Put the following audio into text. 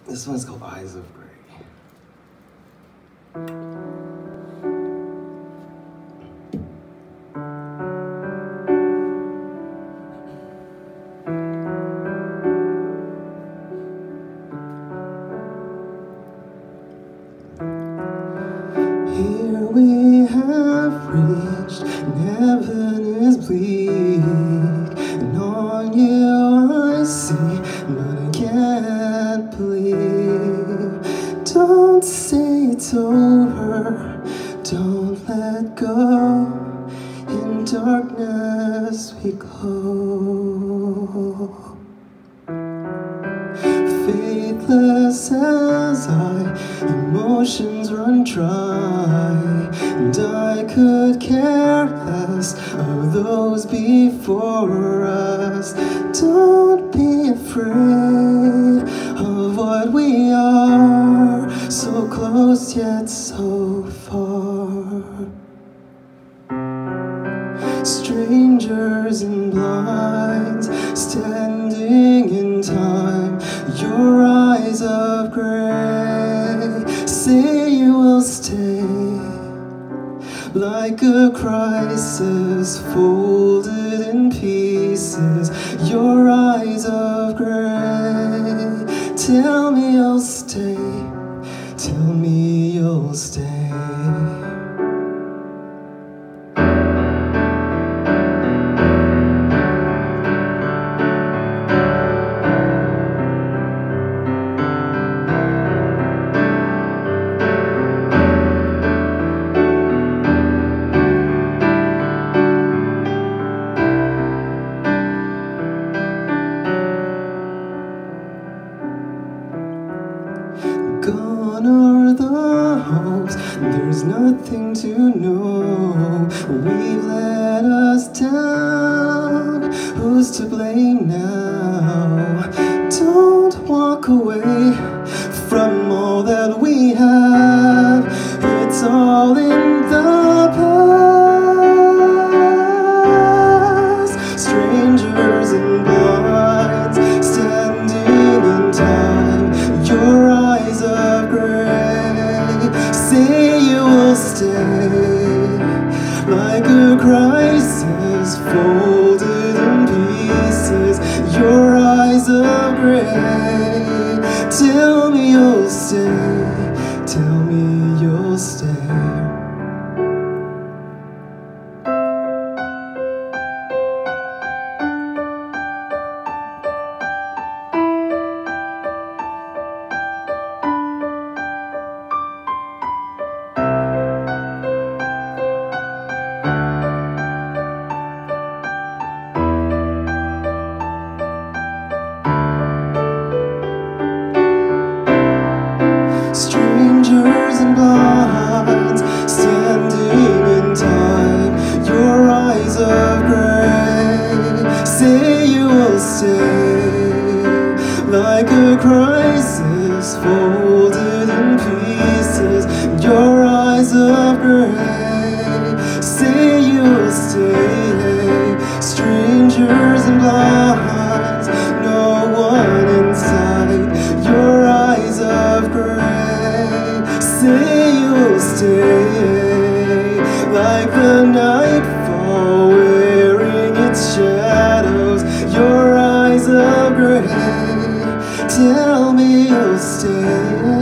This one's called Eyes of Grey. Here we have reached, and heaven is bleak, and on you I see, but I can't believe. Don't say it's over, don't let go, in darkness we glow. Faithless as I, emotions run dry, and I could care less of those before us. Don't be afraid of what we are, so close yet so far. Strangers in blinds, standing in time, your eyes of grey say you will stay, like a crisis folded in pieces. Your eyes of grey tell me you'll stay, tell me you'll stay. Gone are the hopes, there's nothing to know. We've let us down, who's to blame now? Don't walk away from all that we have, it's all in the past. Strangers in blinds, standing in time, your eyes of grey say you will stay, like a crisis folded in pieces. Your eyes of grey tell me you'll stay, tell me you'll stay. Strangers in blinds, standing in time, your eyes of grey say you will stay, like a crisis folded in pieces. Your eyes of grey say you will stay. Strangers in blinds, no one in sight, your eyes of grey say you will stay, like the nightfall wearing its shadows. Your eyes of grey tell me you'll stay.